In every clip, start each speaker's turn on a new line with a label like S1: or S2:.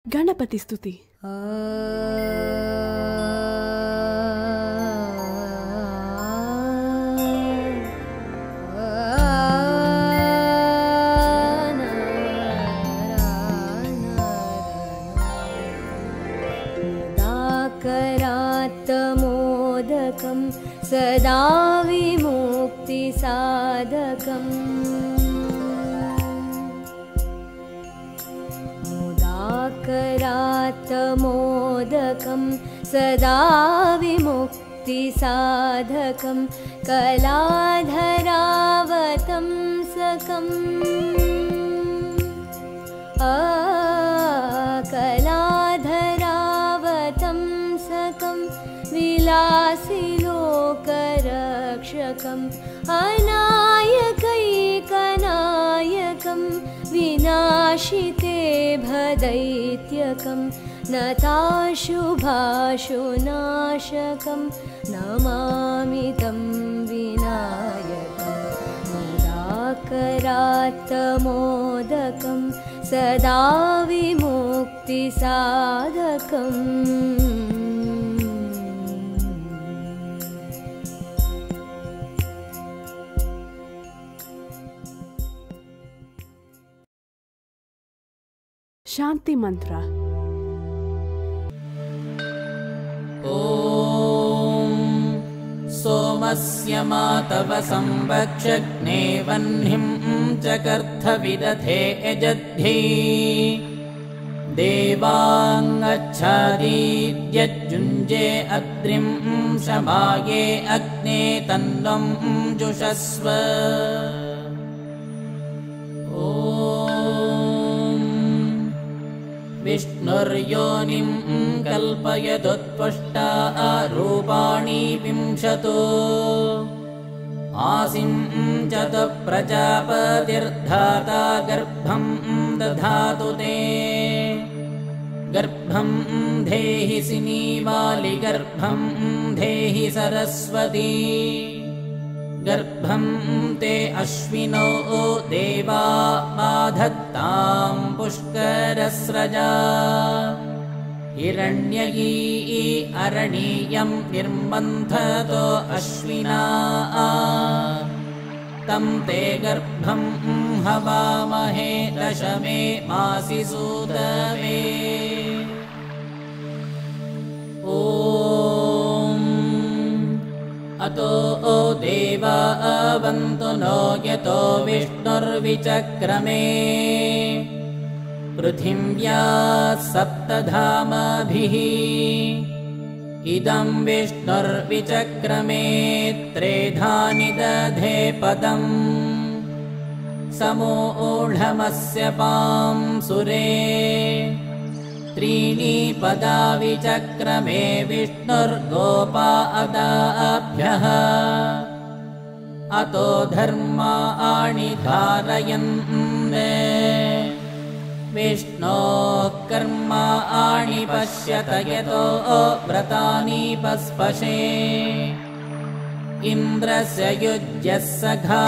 S1: गणपति स्तुति।
S2: मोदकं सदा विमुक्तिसाधकम् मुदाकरात्तमोदकं सदा विमुक्तिसाधकं कलाधरावतंसकम् कलाधरावतंसकं विलासिलोकरक्षकम् अनायकैकनायकं विनाशिते भदैत्यकं नताशुभाशुनाशकं नमामि तं विनायकं मुदाकरात्तमोदकं सदा विमुक्तिसाधकम्।
S1: शांति मंत्र।
S3: ॐ सोमस्य मातव संवक्षग्ने वह्निं चकर्थ विदधे यजध्यै देवाङ्गच्छादीद्यज्जुञ्जे अद्रिं शमाये अग्ने तन्वं जुषस्व। विष्णुर्योनिं कल्पयदुत्पष्टा रूपाणि विंशतो आसिं च तु प्रजापतिर्धाता गर्भं दधातु ते गर्भं धेहि सिनीवालि गर्भं धेहि सरस्वती गर्भं ते अश्विनो देवा बाधत्तां पुष्करस्रजा हिरण्ययी अरणीयं निर्मन्थतो अश्विना तं ते गर्भं हवामहे दशमे मासि सूतमे। अतो देवा अवन्तु नो यतो विष्णुर्विचक्रमे पृथिव्या सप्तधामभिः इदं विष्णुर्विचक्रमे त्रेधानि दधे पदम् समूढमस्य पां सुरे त्रीणि पदा विचक्रमे विष्णुर्गोपा अदाभ्यः अतो धर्माणि धारयन् विष्णोः कर्माणि पश्यत यतो व्रतानि पस्पशे इन्द्रस्य युज्यः सखा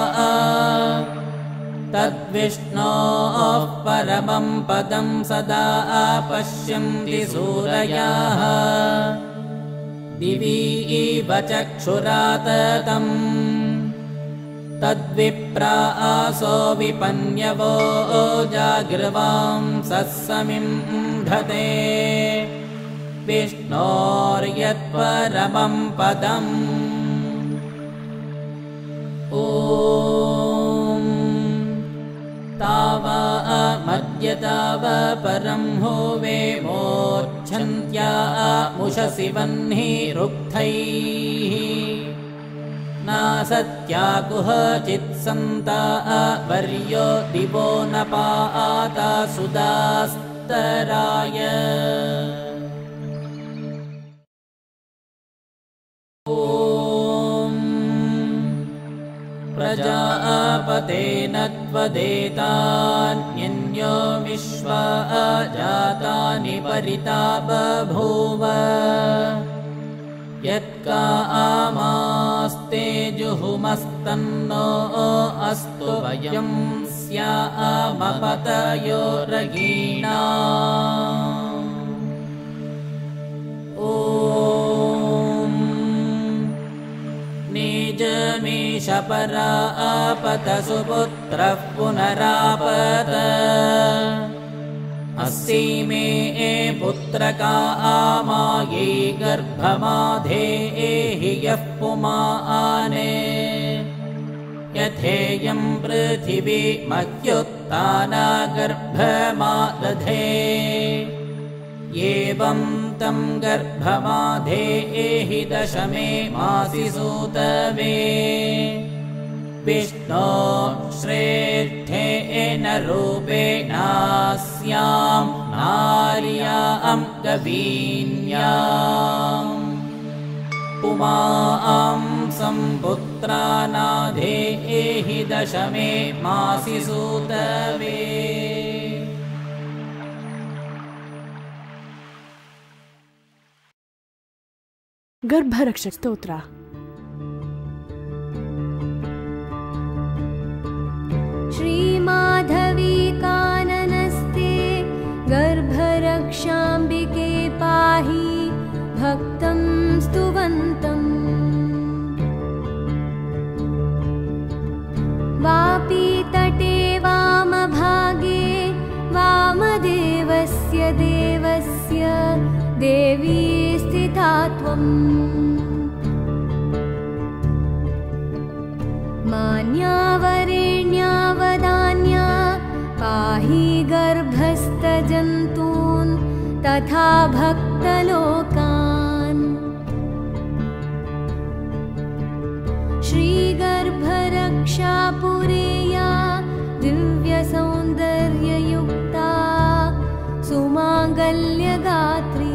S3: तद्विष्णोः परमं पदं सदा पश्यन्ति सूरयाः दिवि इव चक्षुराततम् तद्विप्रा आसो विपन्यवो जागृवांसः समिन्धते विष्णोर्यत्परमं पदम्। तावा मद्यताव परं होवे मोच्छन्त्या मुषसि वह्निरुक्थैः नासत्याकुह चित्सन्ता वर्यो दिवो न पाता सुदास्तराय। प्रजापतेन त्वदेतान्यन्यो विश्वा जातानि परिता बभूव यत्कामास्ते जुहुमस्तन्नो अस्तु वयं स्यामपतयो रगीणा ॐ निजमेष परापत सुपुत्रः पुनरापत अस्मै पुत्रका आमायै गर्भमाधेहि यः पुमाने यथेयं पृथिवी मह्युत्थाना गर्भमादधे एवं तं गर्भमाधेहि दशमे मासि सूतवे विष्णो श्रेष्ठेन रूपेणास्यां नार्यां गवीन्याम् पुमां सम्पुत्रानाधेहि दशमे मासि सूतवे
S1: गर्भरक्षक स्तोत्र।
S2: श्रीमाधवी काननस्ते गर्भरक्षाम्बिके पाहि भक्तं स्तुवन्तम् वापीतटे वामभागे वामदेवस्य देवस्य देवी स्थिता त्वम् मान्यावरेण्यावदान्या पाहि गर्भस्थजन्तून् तथा भक्तलोकान् श्रीगर्भरक्षापुरेया दिव्यसौन्दर्ययुक्ता सुमाङ्गल्यगात्री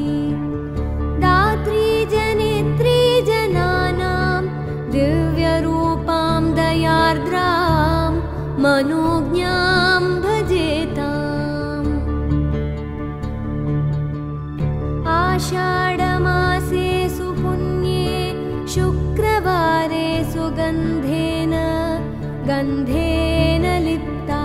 S2: दात्री जनेत्री जनानां दिव्यरूपां दयार्द्रां मनोज्ञां भजेताम् आषाढमासे सुपुण्ये शुक्रवारे सुगन्धेन गन्धेन लिप्ता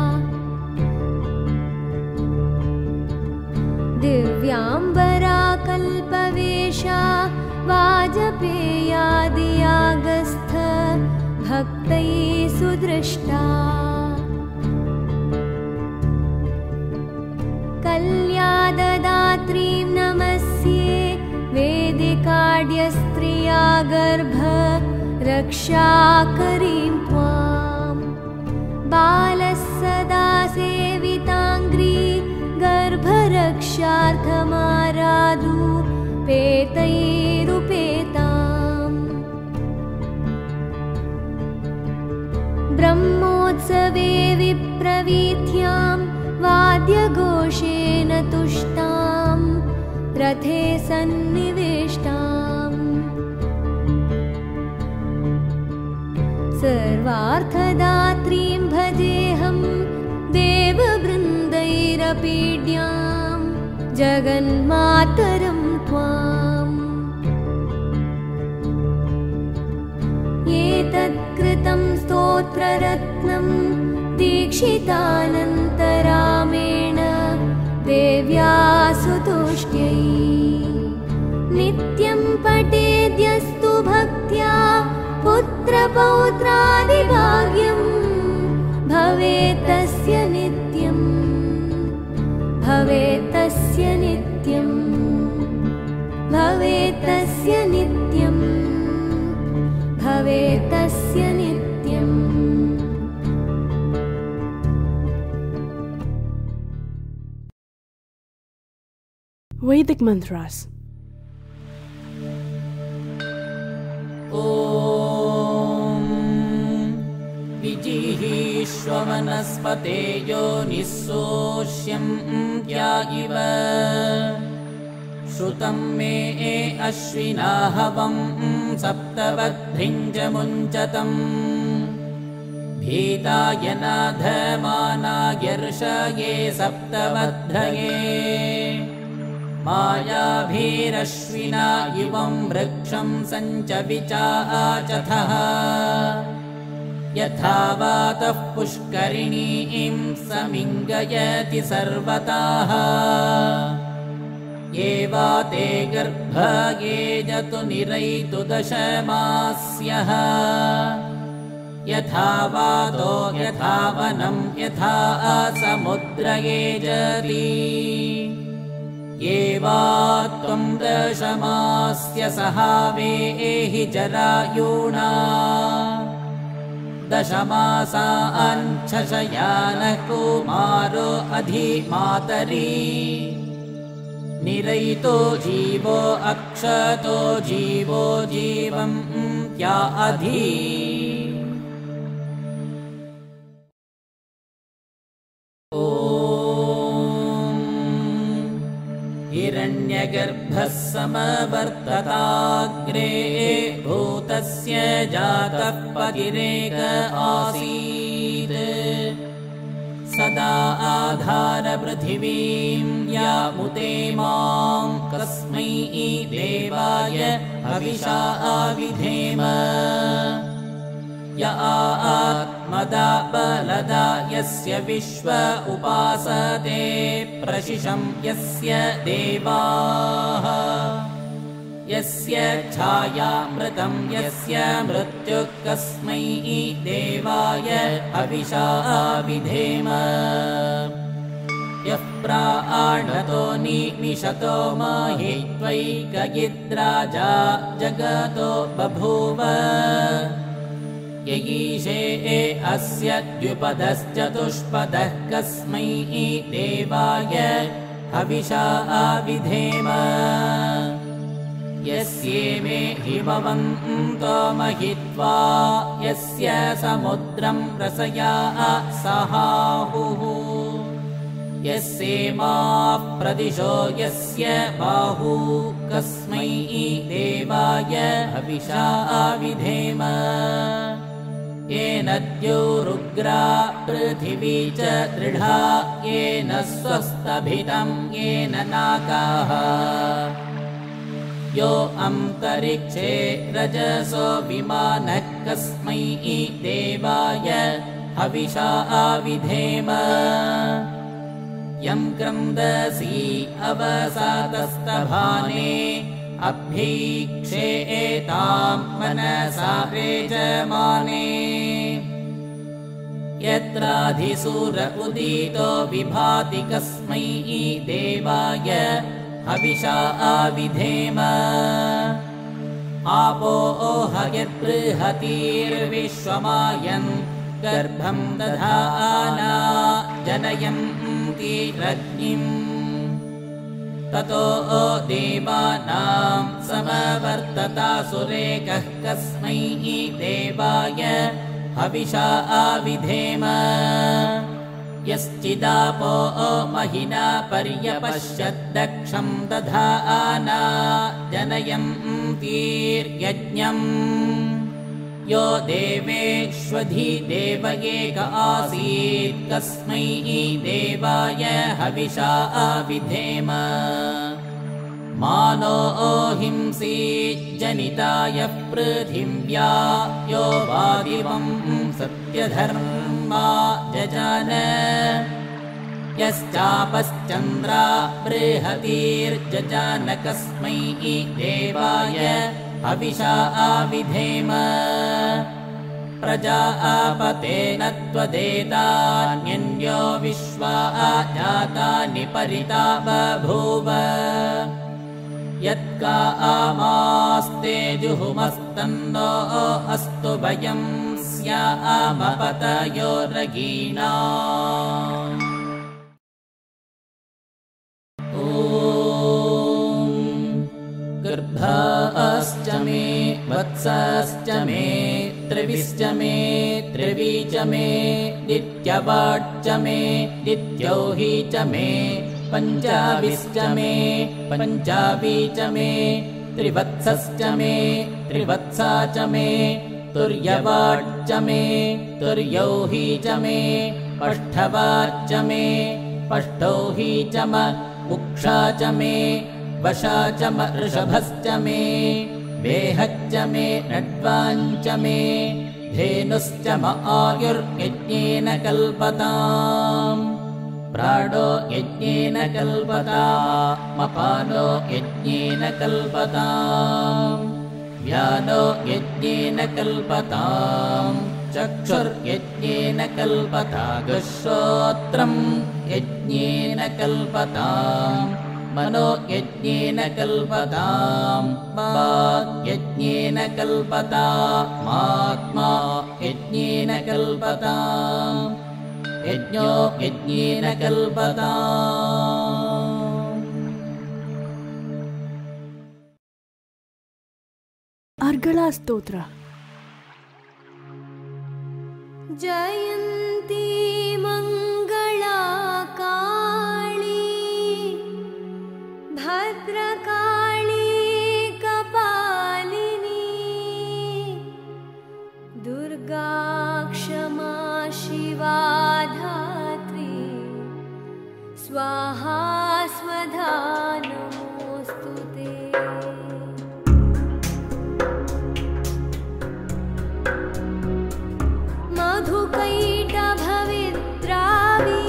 S2: दिव्याम्बरा कल्पवेशा वाजपेयादियागस्थ भक्तैः सुदृष्टा कल्याददात्रीं नमस्ये वेदिकाढ्यस्त्रिया गर्भ रक्षाकरीं त्वाम् बालः सदा सेविताङ्घ्री गर्भरक्षार्थमाराधु पेतैरुपेताम् ब्रह्मोत्सवे विप्रवीथ्यां वाद्यघोषेण तुष्टां रथे सन्निवेष्टाम् सर्वार्थदात्रीं भजेऽहं देववृन्दैरपीड्यां जगन्मातरं त्वाम् एतत्कृतं स्तोत्ररत्नं दीक्षितानन्तरामेण देव्या सुतुष्ट्यै नित्यं पठेद्यस्तु भक्त्या पुत्रपौत्रादिभाग्यं भवेत्तस्य नित्यं भवेत्तस्य नित्यं भवेत्तस्य नित्यं भवेत्तस्य नित्यम्
S1: Vedic mantras.
S3: ॐ विजिहीष्वमनस्पते योनिस्सोष्यं त्यागिव श्रुतं मे अश्विनाहवं सप्तवद्भिञ्जमुञ्चतम् भीताय नाधमानायर्षये सप्तवद्धये मायाभिरश्विना इवं वृक्षं सञ्च विचाचथः यथा वातः पुष्करिणीं समिङ्गयति सर्वतः ये वाते गर्भगे जतु निरयितु दशमास्यः यथा वातो यथा वनं यथा समुद्रगे जति ये वा त्वं दशमास्य सहावेहि जरायुणा दशमासाञ्छशयानः कुमारो अधिमातरी निरयितो जीवो अक्षतो जीवो जीवं त्या अधि हिरण्यगर्भः समवर्तताग्रे भूतस्य जातः पतिरेक आसीत् सदा आधारपृथिवीं यामुते मां कस्मै देवाय हविषा आविधेम य आत्मदा बलदा यस्य विश्व उपासते प्रशिशं यस्य देवाः यस्य छायामृतं यस्य मृत्युः कस्मै देवाय हविषा विधेम यः प्राणतो निमिषतो महि त्वैकयिद्राजा जगतो बभूव यगीशे अस्य द्विपदश्चतुष्पदः कस्मै देवाय हविषा विधेम यस्येमे हिमवन्तो महित्वा यस्य समुद्रं रसया सहाहुः यस्येमाः प्रदिशो यस्य बाहू कस्मै देवाय हविषा विधेम येन द्यौरुग्रा पृथिवी च दृढा येन स्वस्तभितं येन नाकाः यो अन्तरिक्षे रजसो विमानः कस्मै देवाय हविषा विधेम यं क्रन्दसी अवसातस्तभाने अभ्यीक्षेतां मनसा रेजमाने यत्राधिसूर उदितो विभाति कस्मै देवाय हविषा विधेम आपो हयद्बृहतीर्विश्वमायन् गर्भं दधाना जनयन्ति रज्ञिम् ततो देवानां समवर्ततासुरेकः कस्मै देवाय हविषा विधेम यश्चिदापो महिना पर्यपश्यद्दक्षं दधाना जनयन्तीर्यज्ञम् यो देवेष्वधिदेव एक आसीत् कस्मै देवाय हविषा विधेम मानो हिंसी जनिताय पृथिव्या यो वादिवं सत्यधर्मा जजान यश्चापश्चन्द्रा बृहतीर्जजान कस्मै देवाय हविषा विधेम प्रजापतेन त्वदेतान्यन्यो विश्वा जातानि परिता बभूव यत्का आमास्ते जुहुमस्तन्नो अस्तु भयं स्यामपतयो रगीणा गर्भाश्च मे वत्सश्च मे त्रिविश्च मे त्रिवी च मे दित्यवाट् मे दित्यौही च मे पञ्चाविश्च मे पञ्चावी च मे त्रिवत्सश्च मे त्रिवत्सा च मे तुर्यवाट् मे तुर्यौही च मे पष्ठवाच्च मे पष्ठौही च म उक्षा च मे वशा च ऋषभश्च मे वेहच्च मे नड्वाञ्च मे धेनुश्च म आयुर्यज्ञेन कल्पताम् प्राणो यज्ञेन कल्पतामपानो यज्ञेन कल्पताम् व्यानो यज्ञेन कल्पताम् चक्षुर्यज्ञेन कल्पतागश्रोत्रम् यज्ञेन कल्पताम् मनो यज्ञेन कल्पताम् वाक् यज्ञेन कल्पतामात्मा यज्ञेन कल्पताम् यज्ञो यज्ञेन कल्पताम्
S1: अर्गला स्तोत्र
S2: जयन्ती मङ्गला काली भद्रकाली कपालिनी दुर्गा क्षमा शिवा धात्री स्वाहा स्वधा नमोऽस्तु ते मधुकैटभविद्रावी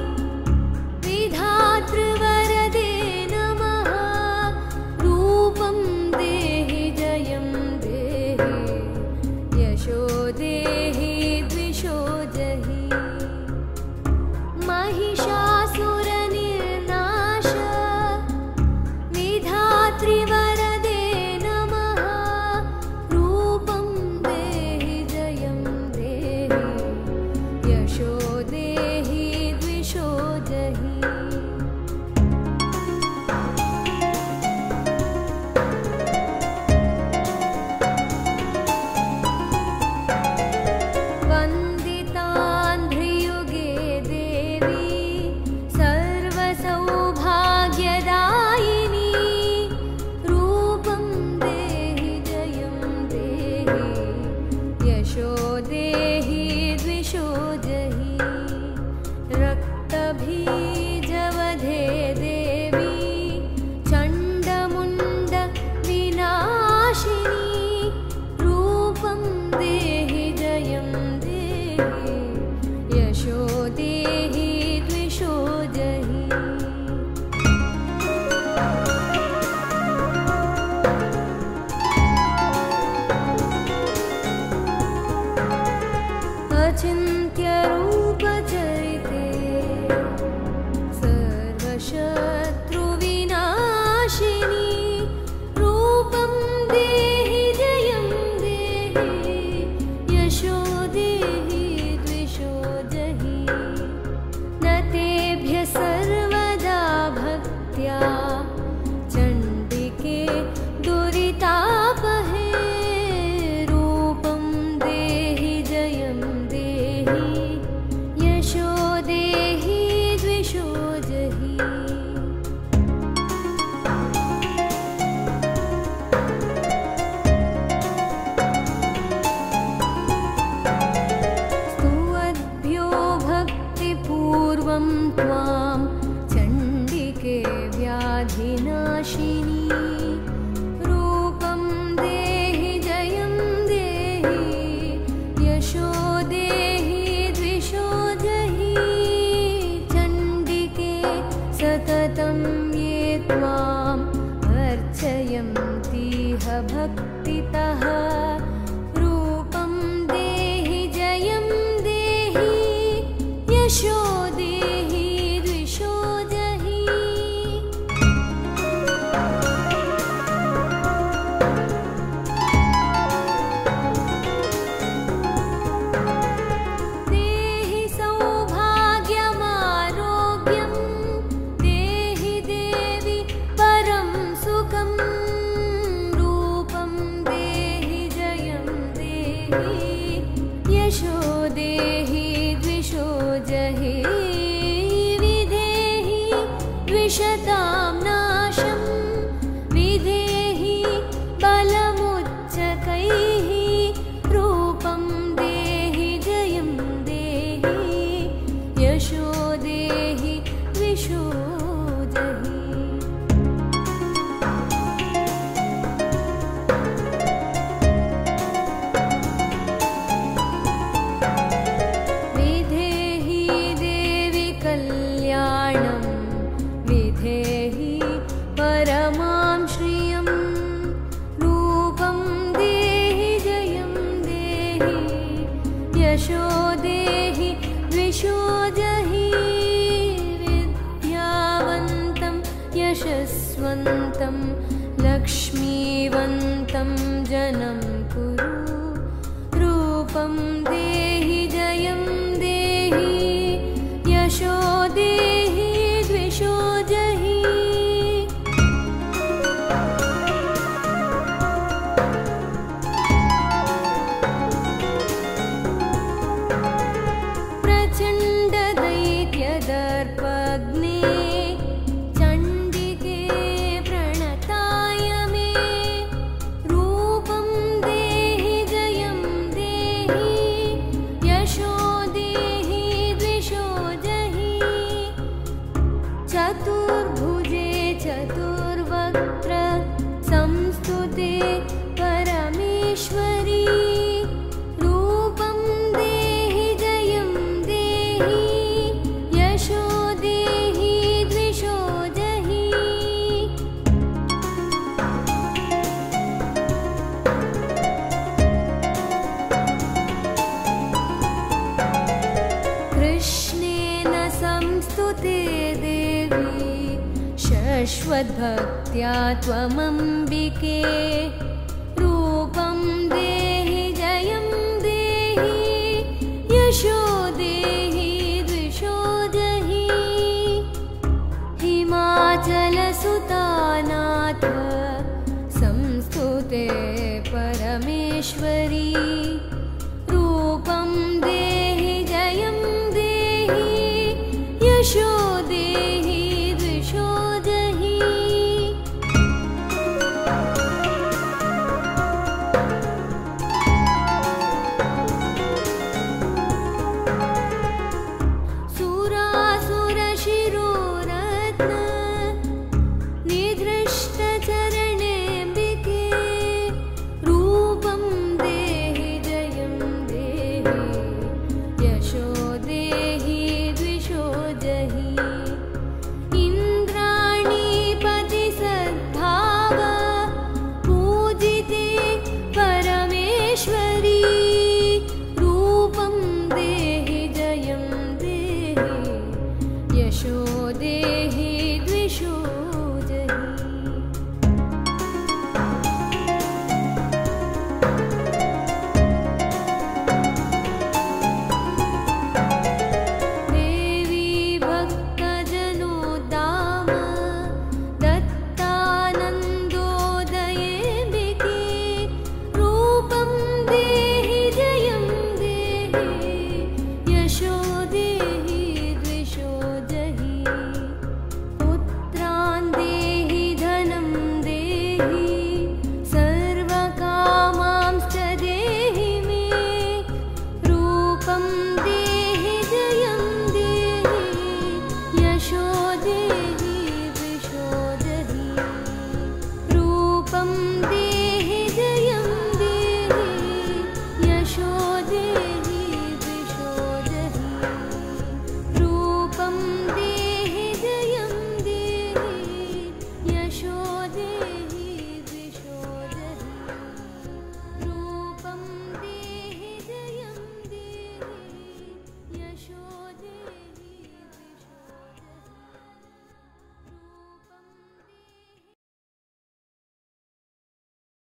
S2: विधातृवरदे नमः रूपं देहि जयं देहि यशो देहि द्विषो जहि महिषासुरनिर्नाश विधातृवरदे नमः रूपं देहि जयं देहि यशो देहि द्विषो जहि वन्दितान्ध्रियुगे देवी सर्वसौभाग्यदायिनी रूपं देहि जयं देहि यशो देहि द्विषो जहि रक्तबीजवधे देवी चण्डमुण्ड विनाशिनी रूपं देहि जयं देहि यशो देहि द्विषो जहि अचिन्त्यरूपचरिते सर्वशत्रुविनाशिनी रूपं देहि जयं देहि यशो देहि द्विषो जहि न तेभ्यः सर्वदा भक्त्या चण्डिके दुरितापहे रूपं देहि जयं देहि यशो देहि द्विषो जहि स्तुवद्भ्यो भक्तिपूर्वं त्वां चण्डिके व्याधिनाशिनी रूपं देहि जयं देहि यशो देहि द्विषो जहि चण्डिके सततं ये त्वाम् अर्चयन्तीह भक्तितः रूपं देहि जयं देहि यशो देहि द्विषो जहि देहि सौभाग्यमारोग्यं देहि देवि परं सुखं रूपं देहि जयं देहि यशो देहि द्विषो जहि विधेहि द्विषतां नाशं विधेहि बलमुच्चकैः रूपं देहि जयं देहि यशो देहि द्विषो जहि कल्याणं विधेहि परमां श्रियं रूपं देहि जयं देहि यशो देहि द्विषो जहि विद्यावन्तं यशस्वन्तं लक्ष्मीवन्तं जनं कुरु रूपं देहि जयं देहि यशो देहि द्विषो जहि प्रचण्डदैत्यदर्पग्ने चण्डिके प्रणताय मे रूपं देहि जयं देहि यशो देहि द्विषो जहि चतुर्भुजे चतुर्वक्त्र संस्तुते परमेश्वरी रूपं देहि जयं देहि यशो देहि द्विषो जहि कृष्णेन संस्तुते देवी शश्वद्भक्त्या त्वमम्बिके रूपं देहि जयं देहि यशो देहि द्विषो जहि हिमाचलसुतानाथ संस्तुते परमेश्वरी रूपं देहि जयं देहि यशो